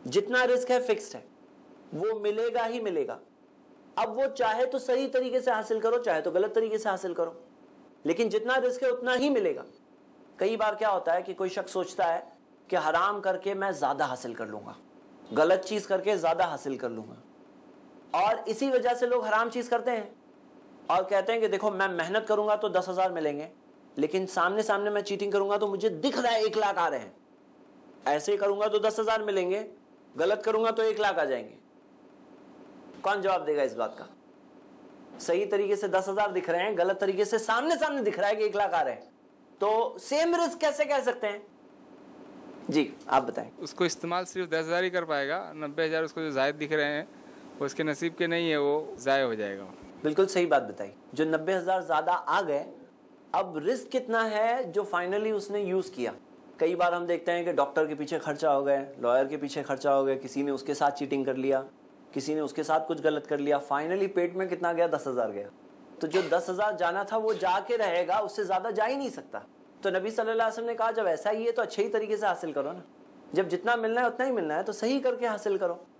जितना रिस्क है फिक्स्ड है, वो मिलेगा ही मिलेगा। अब वो चाहे तो सही तरीके से हासिल करो, चाहे तो गलत तरीके से हासिल करो, लेकिन जितना रिस्क है उतना ही मिलेगा। कई बार क्या होता है कि कोई शख्स सोचता है कि हराम करके मैं ज्यादा हासिल कर लूंगा, गलत चीज करके ज्यादा हासिल कर लूंगा, और इसी वजह से लोग हराम चीज करते हैं और कहते हैं कि देखो मैं मेहनत करूंगा तो 10,000 मिलेंगे, लेकिन सामने सामने मैं चीटिंग करूंगा तो मुझे दिख रहा है 1 लाख आ रहे हैं, ऐसे ही करूंगा तो 10,000 मिलेंगे, गलत करूंगा तो 1 लाख आ जाएंगे। कौन जवाब देगा इस बात का? सही तरीके से 10,000 दिख रहे हैं, गलत तरीके से सामने सामने दिख रहा है कि 1 लाख आ रहे हैं, तो सेम रिस्क कैसे कह सकते हैं? जी आप बताएं। उसको इस्तेमाल सिर्फ 10,000 ही कर पाएगा, 90,000 उसको जो जायद दिख रहे हैं वो उसके नसीब के नहीं है, वो ज़ाय हो जाएगा। बिल्कुल सही बात बताई। जो 90,000 ज्यादा आ गए, अब रिस्क कितना है जो फाइनली उसने यूज किया। कई बार हम देखते हैं कि डॉक्टर के पीछे खर्चा हो गए, लॉयर के पीछे खर्चा हो गया, किसी ने उसके साथ चीटिंग कर लिया, किसी ने उसके साथ कुछ गलत कर लिया, फाइनली पेट में कितना गया? 10,000 गया। तो जो 10,000 जाना था वो जाके रहेगा, उससे ज्यादा जा ही नहीं सकता। तो नबी सल्लल्लाहु अलैहि वसल्लम ने कहा जब ऐसा ही है तो अच्छे ही तरीके से हासिल करो ना, जब जितना मिलना है उतना ही मिलना है तो सही करके हासिल करो।